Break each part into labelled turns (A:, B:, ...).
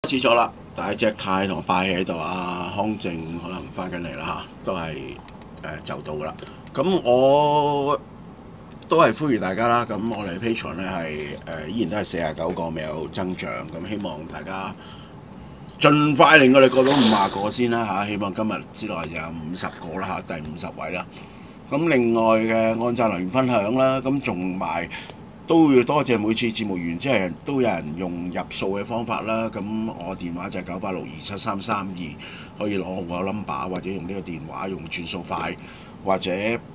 A: 知咗啦，大隻蟹同拜喺度，阿康正可能翻緊嚟啦嚇，都係就到啦。咁我都係呼籲大家啦，咁我哋 Patreon 咧係依然都係49個未有增長，咁希望大家盡快令我哋過到50個先啦嚇，希望今日之內就有50個啦嚇，第50位啦。咁另外嘅按讚留言分享啦，咁仲埋都要多謝每次節目完之後都有人用入數嘅方法啦。咁我電話就係98627332，可以攞我個 number 或者用呢個電話用轉數快或者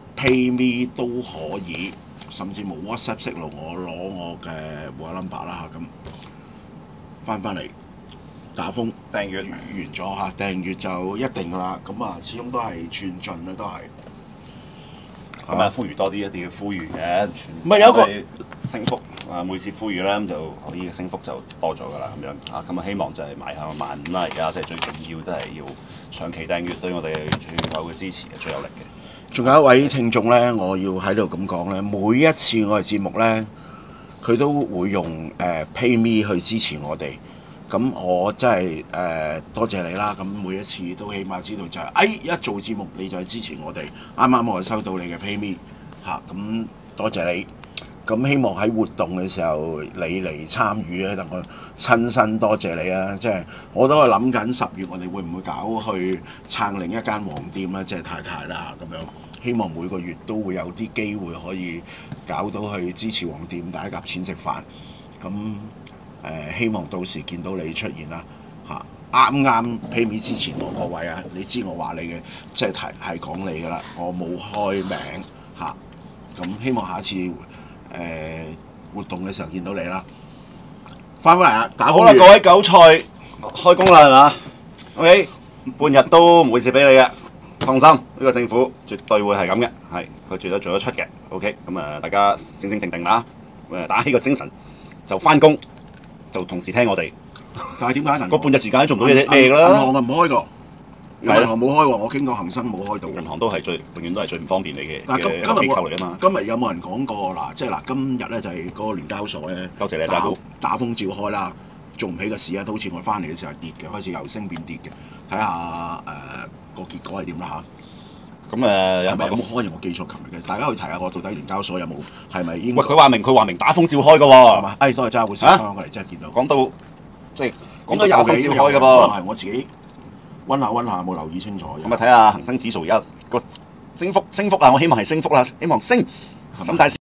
A: PayMe 都可以，甚至冇 WhatsApp 識路我攞我嘅個 number 啦嚇。咁翻嚟打風
B: 訂閱
A: 完咗嚇，訂閱就一定噶啦。咁啊，始終都係寸進啦，都係。
B: 咁啊，呼籲多啲一定要呼籲嘅，
A: 唔係有個
B: 升幅啊，每次呼籲咧咁就可以升幅就多咗㗎啦，咁樣啊，咁啊希望就係邁向15000啦，而家即係最重要都係要長期訂閱對我哋全球嘅支持係最有力嘅。
A: 仲有一位聽眾咧，我要喺度咁講咧，每一次我哋節目咧，佢都會用PayMe 去支持我哋。咁我真係多謝你啦！咁每一次都起碼知道就係、一做節目你就係支持我哋。啱啱我收到你嘅 PayMe 嚇，咁多謝你。咁希望喺活動嘅時候你嚟參與咧，等我親身多謝你啊！即係我都係諗緊10月我哋會唔會搞去撐另一間黃店啦，即係太太啦咁樣。希望每個月都會有啲機會可以搞到去支持黃店，大家夾錢食飯。咁希望到時見到你出現啦嚇，啱 PayMe 之前我個位啊，你知我話你嘅，即係係講你㗎啦，我冇開名嚇，咁希望下次活動嘅時候見到你啦。翻返嚟啦，打
B: 好啦，各位韭菜開工啦係嘛 ？OK， 半日都唔會蝕俾你嘅，放心，呢個政府絕對會係咁嘅，係佢絕對做得出嘅。OK， 咁啊大家醒醒定定啦，打起個精神就翻工。就同時聽我哋，
A: 但係點解
B: 個半日時間都做唔到嘢咩㗎啦？
A: 銀行啊唔開過，銀行冇開喎，我經過恒生冇開到。
B: 銀行都係永遠都係最唔方便你嘅
A: 機
B: 構嚟㗎嘛。
A: 今日有冇人講過嗱？即係嗱，今日咧就係嗰個聯交所咧，
B: 多謝你大佬，
A: 打風照開啦，做唔起個市啊，都好似我翻嚟嘅時候係跌嘅，開始由升變跌嘅，睇下個結果係點啦嚇。
B: 咁
A: 有冇開？我記錯琴日嘅，大家去睇下我到底聯交所有冇係咪應該？
B: 喂，佢話明打風照開㗎喎。係嘛？
A: 多謝真係好少翻嚟，真係見到。
B: 講到即係講到打風照開㗎噃。
A: 係我自己温下冇留意清楚。
B: 咁啊睇下恒生指數而家個升幅啊，我希望係升幅啦，希望升。咁但係